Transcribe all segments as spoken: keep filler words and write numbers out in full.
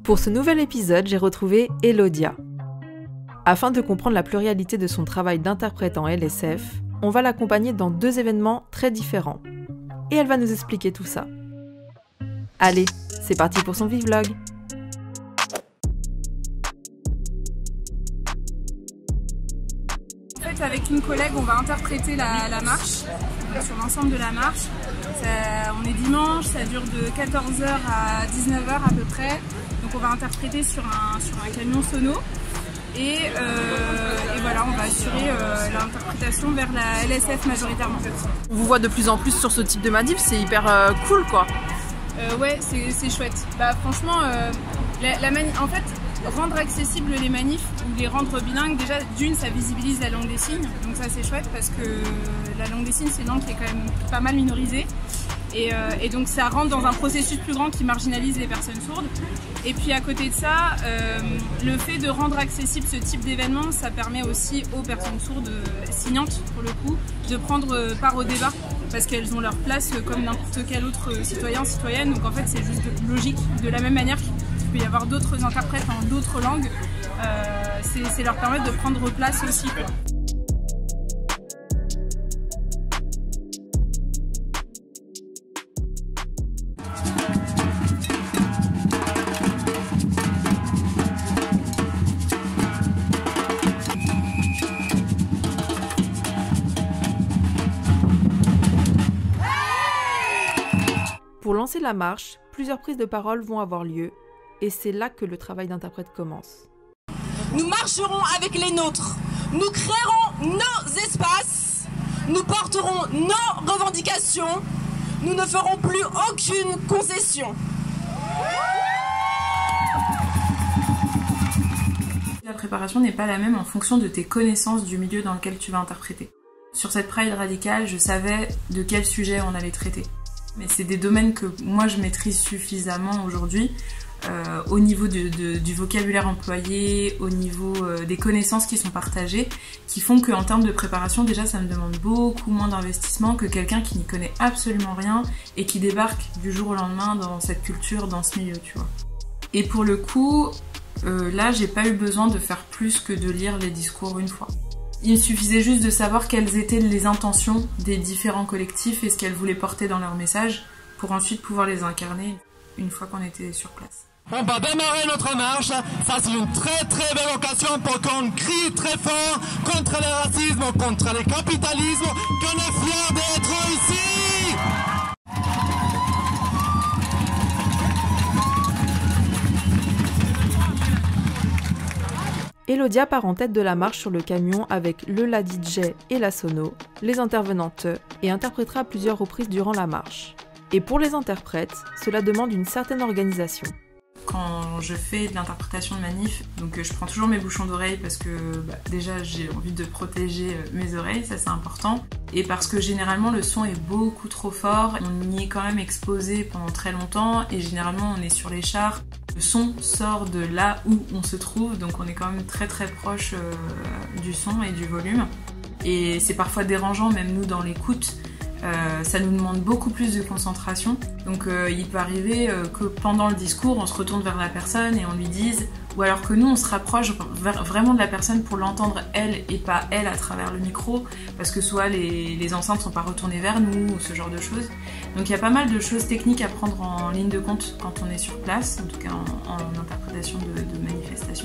Pour ce nouvel épisode, j'ai retrouvé Elodia. Afin de comprendre la pluralité de son travail d'interprète en L S F, on va l'accompagner dans deux événements très différents. Et elle va nous expliquer tout ça. Allez, c'est parti pour son vlog. En fait, avec une collègue, on va interpréter la, la marche, sur l'ensemble de la marche. Ça, on est dimanche, ça dure de quatorze heures à dix-neuf heures à peu près. Donc on va interpréter sur un, sur un camion sono. Et, euh, et voilà, on va assurer euh, l'interprétation vers la L S F majoritairement. On vous voit de plus en plus sur ce type de manif, c'est hyper euh, cool quoi. Euh, ouais, c'est chouette. Bah franchement, euh, la, la mani en fait, rendre accessibles les manifs ou les rendre bilingues, déjà d'une, ça visibilise la langue des signes. Donc ça c'est chouette parce que la langue des signes, c'est une langue qui est quand même pas mal minorisée. Et, euh, et donc ça rentre dans un processus plus grand qui marginalise les personnes sourdes. Et puis à côté de ça, euh, le fait de rendre accessible ce type d'événement, ça permet aussi aux personnes sourdes, euh, signantes pour le coup, de prendre part au débat parce qu'elles ont leur place comme n'importe quel autre citoyen, citoyenne. Donc en fait c'est juste logique. De la même manière qu'il peut y avoir d'autres interprètes en d'autres langues, euh, c'est leur permettre de prendre place aussi, quoi. Pour lancer la marche, plusieurs prises de parole vont avoir lieu, et c'est là que le travail d'interprète commence. Nous marcherons avec les nôtres, nous créerons nos espaces, nous porterons nos revendications, nous ne ferons plus aucune concession. La préparation n'est pas la même en fonction de tes connaissances du milieu dans lequel tu vas interpréter. Sur cette Pride radicale, je savais de quel sujet on allait traiter. Mais c'est des domaines que moi je maîtrise suffisamment aujourd'hui, euh, au niveau de, de, du vocabulaire employé, au niveau euh, des connaissances qui sont partagées, qui font qu'en termes de préparation, déjà ça me demande beaucoup moins d'investissement que quelqu'un qui n'y connaît absolument rien et qui débarque du jour au lendemain dans cette culture, dans ce milieu, tu vois. Et pour le coup, euh, là j'ai pas eu besoin de faire plus que de lire les discours une fois. Il suffisait juste de savoir quelles étaient les intentions des différents collectifs et ce qu'elles voulaient porter dans leur message pour ensuite pouvoir les incarner une fois qu'on était sur place. On va démarrer notre marche, ça c'est une très très belle occasion pour qu'on crie très fort contre le racisme, contre le capitalisme, qu'on est fiers d'être ici. Elodia part en tête de la marche sur le camion avec le la D J et la sono, les intervenantes, et interprétera à plusieurs reprises durant la marche. Et pour les interprètes, cela demande une certaine organisation. Quand je fais de l'interprétation de manif, donc je prends toujours mes bouchons d'oreilles parce que bah, déjà j'ai envie de protéger mes oreilles, ça c'est important. Et parce que généralement le son est beaucoup trop fort, on y est quand même exposé pendant très longtemps et généralement on est sur les chars. Le son sort de là où on se trouve, donc on est quand même très très proche euh, du son et du volume. Et c'est parfois dérangeant, même nous dans l'écoute, euh, ça nous demande beaucoup plus de concentration. Donc euh, il peut arriver euh, que pendant le discours, on se retourne vers la personne et on lui dise, ou alors que nous on se rapproche vraiment de la personne pour l'entendre elle et pas elle à travers le micro, parce que soit les, les enceintes sont pas retournées vers nous, ou ce genre de choses. Donc il y a pas mal de choses techniques à prendre en ligne de compte quand on est sur place, en tout cas en, en interprétation de, de manifestation.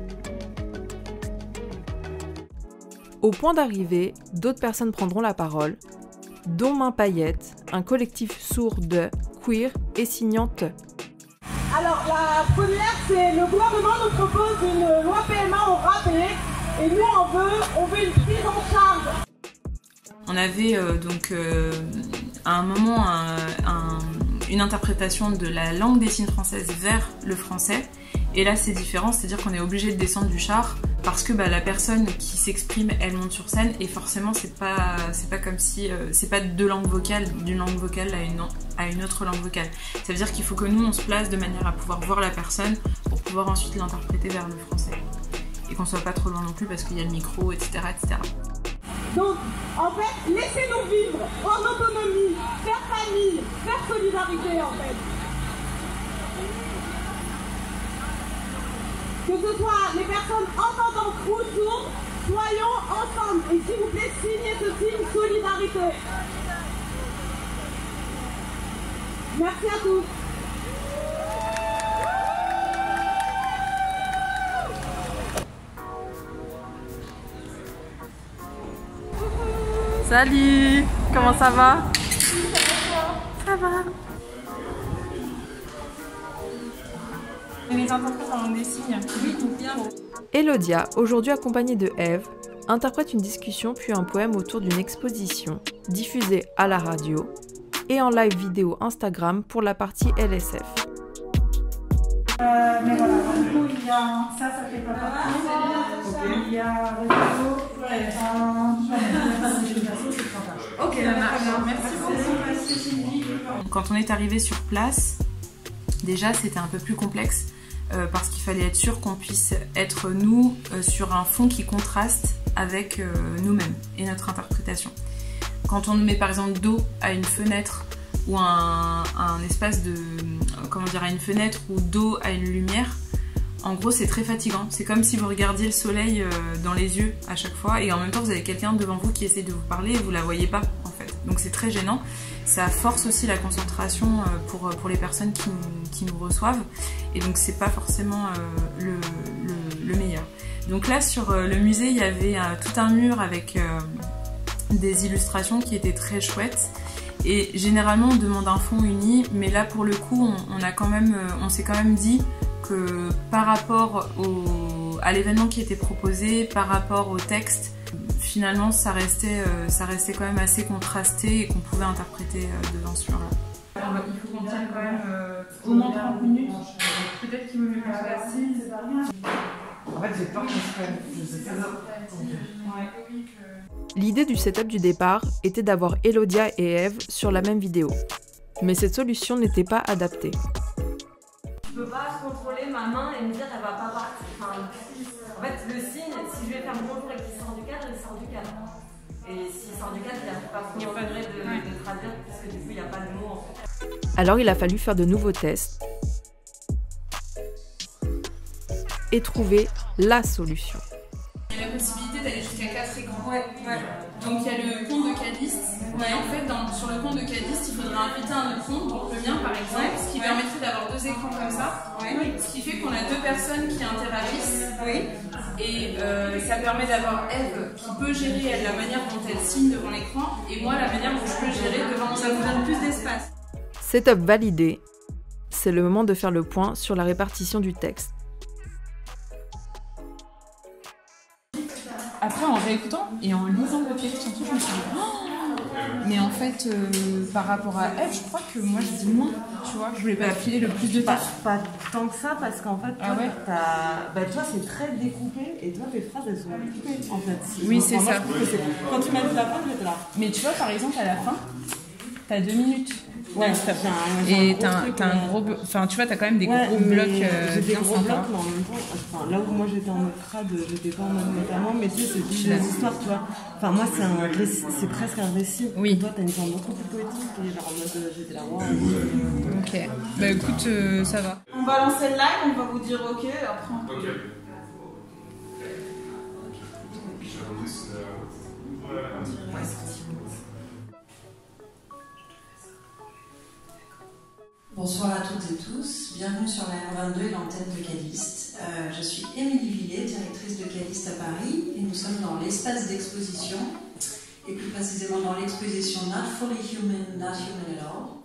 Au point d'arrivée, d'autres personnes prendront la parole, dont Main Paillette, un collectif sourd de, queer et signante. Alors la première, c'est le gouvernement nous propose une loi P M A au rabais et nous on veut, on veut une prise en charge. On avait euh, donc euh, à un moment un, un, une interprétation de la langue des signes française vers le français. Et là c'est différent, c'est-à-dire qu'on est obligé de descendre du char parce que bah, la personne qui s'exprime, elle monte sur scène et forcément c'est pas c'est pas comme si euh, c'est pas deux langues vocales, d'une langue vocale à une, à une autre langue vocale. Ça veut dire qu'il faut que nous on se place de manière à pouvoir voir la personne pour pouvoir ensuite l'interpréter vers le français. Et qu'on soit pas trop loin non plus parce qu'il y a le micro, et cetera, et cetera. Donc, en fait, laissez-nous vivre en autonomie, faire famille, faire solidarité, en fait. que ce soit les personnes entendantes ou sourdes, soyons ensemble. Et s'il vous plaît, signez ce signe solidarité. Merci à tous. Salut, comment ça va? Ça va. Les interprètes en langue des signes. Oui, bien. Elodia, aujourd'hui accompagnée de Eve, interprète une discussion puis un poème autour d'une exposition diffusée à la radio et en live vidéo Instagram pour la partie L S F. Euh, mais voilà, du coup, il y a ça, ça fait pas partie. Okay. Il y a réseau, ouais, un... Ok, ça marche. Merci beaucoup. Quand on est arrivé sur place, déjà c'était un peu plus complexe euh, parce qu'il fallait être sûr qu'on puisse être nous euh, sur un fond qui contraste avec euh, nous-mêmes et notre interprétation. Quand on met par exemple dos à une fenêtre ou un, un espace de, comment dire, à une fenêtre ou dos à une lumière, en gros c'est très fatigant. C'est comme si vous regardiez le soleil euh, dans les yeux à chaque fois et en même temps vous avez quelqu'un devant vous qui essaie de vous parler et vous la voyez pas en fait. Donc c'est très gênant. Ça force aussi la concentration euh, pour, pour les personnes qui nous, qui nous reçoivent et donc c'est pas forcément euh, le, le, le meilleur. Donc là sur euh, le musée il y avait euh, tout un mur avec euh, des illustrations qui étaient très chouettes. Et généralement on demande un fond uni, mais là pour le coup on, on a quand même, on s'est quand même dit que par rapport au, à l'événement qui était proposé, par rapport au texte, finalement ça restait, ça restait quand même assez contrasté et qu'on pouvait interpréter devant ce mur-là. Il faut qu'on tienne quand même euh, au moins trente minutes. Peut-être qu'il vaut mieux qu'on soit assise. En fait j'ai peur qu'on se prenne. L'idée du setup du départ était d'avoir Elodia et Eve sur la même vidéo. Mais cette solution n'était pas adaptée. Je peux pas contrôler ma main et me dire elle va pas partir. Enfin, en fait, le signe, si je vais faire bonjour et qu'il sort du cadre, il sort du cadre. Et s'il sort du cadre, il n'y a pas trop d'intérêt de, de traduire parce que du coup, il n'y a pas de mots en fait. Alors il a fallu faire de nouveaux tests et trouver la solution. Il y a la possibilité d'aller jusqu'à quatre écrans. Ouais, ouais. Donc il y a le compte de Cadiste. Ouais. Et en fait, dans, sur le compte de Cadiste, il faudra inviter un autre compte, donc le mien par exemple, ce qui ouais. permettrait d'avoir deux écrans comme ça. Ouais. Ce qui fait qu'on a deux personnes qui interagissent. Oui. Et euh, ça permet d'avoir Eve qui peut gérer elle, la manière dont elle signe devant l'écran et moi la manière dont je peux gérer devant mon écran. Ça vous donne plus d'espace. Setup validé. C'est le moment de faire le point sur la répartition du texte. Après, en réécoutant et en lisant le texte, surtout, je me suis dit, oh mais en fait, euh, par rapport à Eve, je crois que moi je dis moins, tu vois, je voulais pas filer le plus de temps. Pas, pas tant que ça, parce qu'en fait, toi, ah ouais. bah, toi c'est très découpé et toi tes phrases elles sont découpées en fait. Oui, c'est ça. Quand tu m'as dit la fin, j'étais là. Mais tu vois, par exemple, à la fin, t'as deux minutes. Ouais, ça fait un, et t'as un, un gros, enfin tu vois, t'as quand même des ouais, gros blocs. Euh, j'ai des gros blocs, mais en même temps, enfin, là où moi j'étais en mode crade, j'étais pas en mode notamment, mais tu sais, c'est plus des histoires, tu vois. Enfin, moi c'est un récit, c'est presque un récit. Oui. Et toi, t'as une forme beaucoup plus poétique, et genre en mode, j'étais là, wow. Ok. Bah écoute, euh, ça va. On va lancer le live, on va vous dire ok, après. Ok. Bonsoir à toutes et tous, bienvenue sur la R vingt-deux et l'antenne de Cadiste. Euh, je suis Émilie Villet, directrice de Cadiste à Paris, et nous sommes dans l'espace d'exposition, et plus précisément dans l'exposition Not Fully Human, Not Human at All.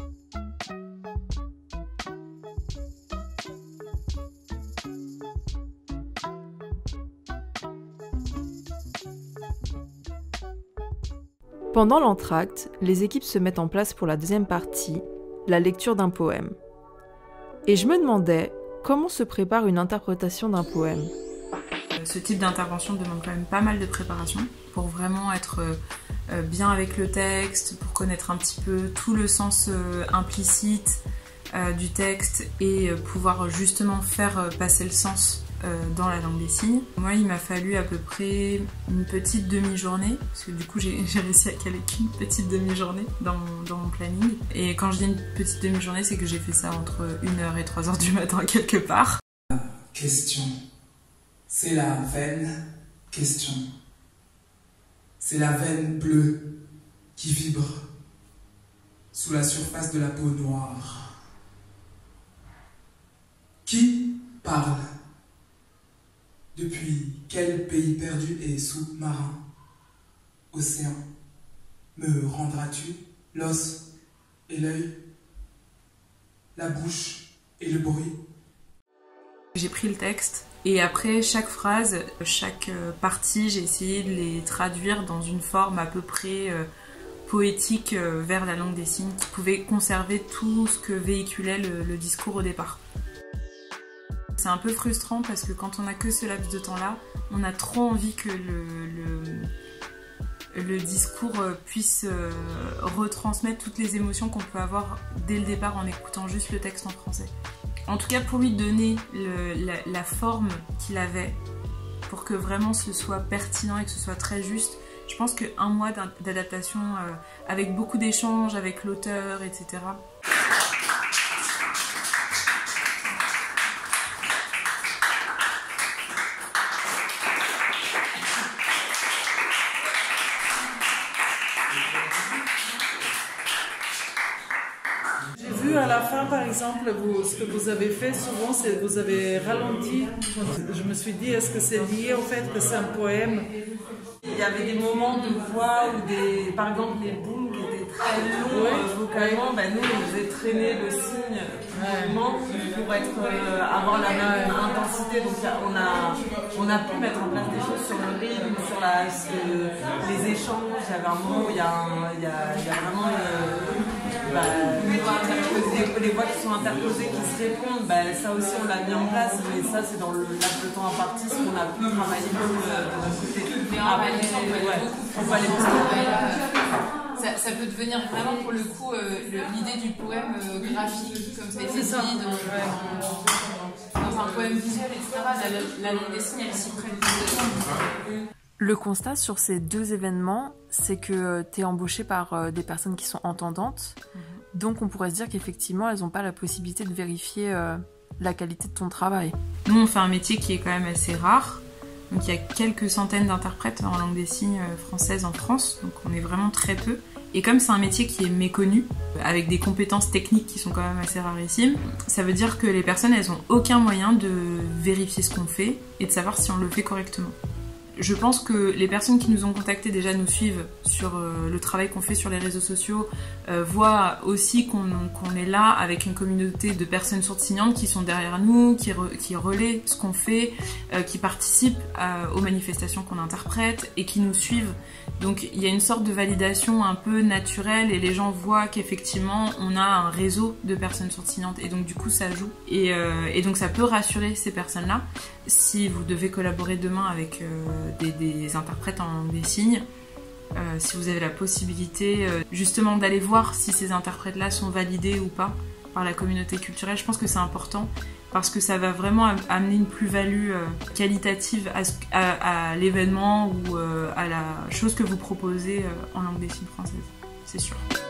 Pendant l'entracte, les équipes se mettent en place pour la deuxième partie, la lecture d'un poème. Et je me demandais comment se prépare une interprétation d'un poème. Ce type d'intervention demande quand même pas mal de préparation pour vraiment être bien avec le texte, pour connaître un petit peu tout le sens implicite du texte et pouvoir justement faire passer le sens dans la langue des signes. Moi, il m'a fallu à peu près une petite demi-journée, parce que du coup, j'ai réussi à caler qu'une petite demi-journée dans mon, dans mon planning. Et quand je dis une petite demi-journée, c'est que j'ai fait ça entre une heure et trois heures du matin quelque part. question. C'est la veine question. C'est la veine bleue qui vibre sous la surface de la peau noire. Qui parle? Depuis quel pays perdu et sous-marin? Océan, me rendras-tu l'os et l'œil, la bouche et le bruit? J'ai pris le texte et après chaque phrase, chaque partie, j'ai essayé de les traduire dans une forme à peu près euh, poétique euh, vers la langue des signes qui pouvait conserver tout ce que véhiculait le, le discours au départ. C'est un peu frustrant parce que quand on n'a que ce laps de temps-là, on a trop envie que le, le, le discours puisse euh, retransmettre toutes les émotions qu'on peut avoir dès le départ en écoutant juste le texte en français. En tout cas, pour lui donner le, la, la forme qu'il avait, pour que vraiment ce soit pertinent et que ce soit très juste, je pense qu'un mois d'adaptation euh, avec beaucoup d'échanges avec l'auteur, et cetera. À la fin, par exemple, vous, ce que vous avez fait souvent, c'est que vous avez ralenti. Je me suis dit, est-ce que c'est lié au fait que c'est un poème? Il y avait des moments de voix ou des, par exemple, des booms qui étaient très longs ouais, euh, vocalement. Ouais. Ben, nous, on faisait traîner le signe vraiment pour être, euh, avoir la même intensité. Donc, on a, on a pu mettre en place des choses sur le rythme, sur la, euh, les échanges. Il y avait un moment où il y a, un, il y a, il y a vraiment une, bah, les, les voix qui sont interposées, qui se répondent, bah, ça aussi on l'a mis en place, mais ça c'est dans le laps de temps imparti, ce qu'on a pu travailler de notre côté. Mais en réalité, on peut aller ouais, beaucoup on peut aller plus loin. Ça, ça peut devenir vraiment pour le coup euh, l'idée du poème euh, graphique, comme ça a été dit, dans, dans, dans un poème visuel, et cetera. La, la langue des signes, elle s'y prête plus. Le constat sur ces deux événements, c'est que tu es embauché par des personnes qui sont entendantes. Mmh. Donc on pourrait se dire qu'effectivement, elles n'ont pas la possibilité de vérifier euh, la qualité de ton travail. Nous, on fait un métier qui est quand même assez rare. Donc il y a quelques centaines d'interprètes en langue des signes française en France. Donc on est vraiment très peu. Et comme c'est un métier qui est méconnu, avec des compétences techniques qui sont quand même assez rarissimes, ça veut dire que les personnes, elles n'ont aucun moyen de vérifier ce qu'on fait et de savoir si on le fait correctement. Je pense que les personnes qui nous ont contactés déjà nous suivent sur euh, le travail qu'on fait sur les réseaux sociaux, euh, voient aussi qu'on qu'on est là avec une communauté de personnes sourdes-signantes qui sont derrière nous, qui, re, qui relaient ce qu'on fait, euh, qui participent à, aux manifestations qu'on interprète et qui nous suivent. Donc il y a une sorte de validation un peu naturelle et les gens voient qu'effectivement on a un réseau de personnes sourdes-signantes et donc du coup ça joue. Et, euh, et donc ça peut rassurer ces personnes-là. Si vous devez collaborer demain avec euh, des, des interprètes en langue des signes, euh, si vous avez la possibilité euh, justement d'aller voir si ces interprètes-là sont validés ou pas par la communauté culturelle, je pense que c'est important parce que ça va vraiment amener une plus-value euh, qualitative à, à, à l'événement ou euh, à la chose que vous proposez euh, en langue des signes française, c'est sûr.